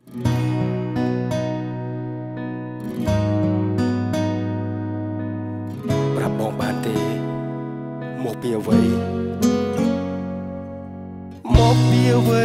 ប្រាប់បងបានទេមកពីអ្វីមកពីអ្វី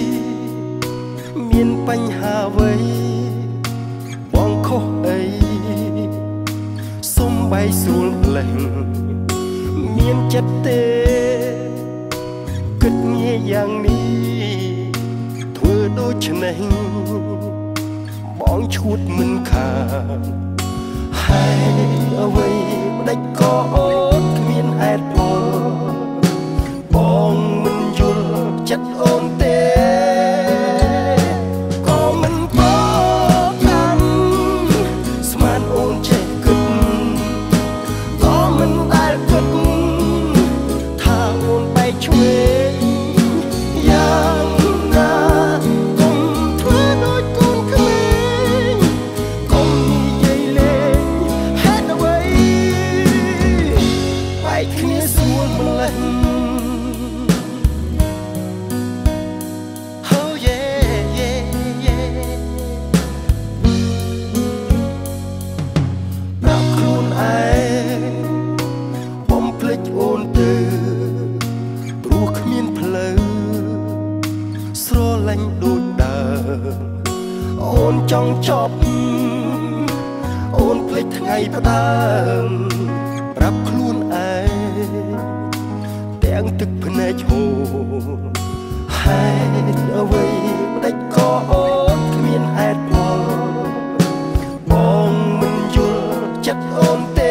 មានបញ្ហាអ្វីបងខុសអីសុំបីស្រួលម្លេះមានចិត្តទេគិតងាយយ៉ាងនេះធ្វើដូច្នេះបងឈួតមិនខានហេតុអ្វីម្ដេចក៏អូនគ្មានហេតុផលបងមិនយល់ចិត្តអូនទេក៏មិនบอกกันស្មានអូនចេះគិតក៏មិនដែលគិតថាអូនបែកឆ្វេងយ៉ាងណាកុំធ្វើដូចកូនក្មេងកុំនិយាយលេងហេតុអ្វីបែកគ្នាស្រួលម្ល៉េះអូនទៅព្រោះគ្មានផ្លូវស្រឡាញ់ដូចដើមអូនចង់ចប់អូនភ្លេចថ្ងៃផ្ដើមប្រាប់ខ្លួនឯងទាំងទឹកភ្នែកហូរហេតុអ្វីម្ដេចក៏អូនគ្មានហេតុផលបងមិនយល់ចិត្តអូនទេ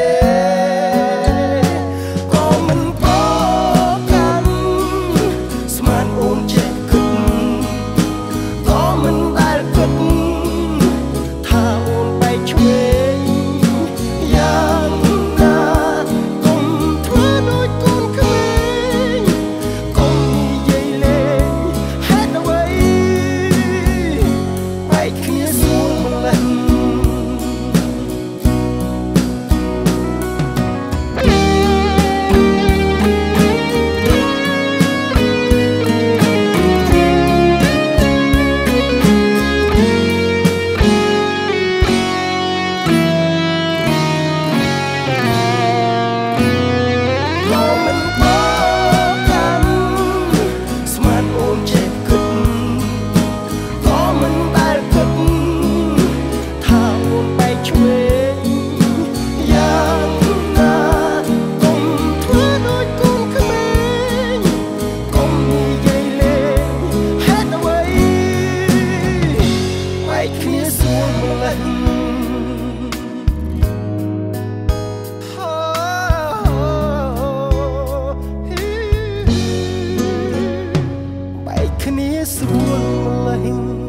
គ្នាស្រួលម្ល៉េះ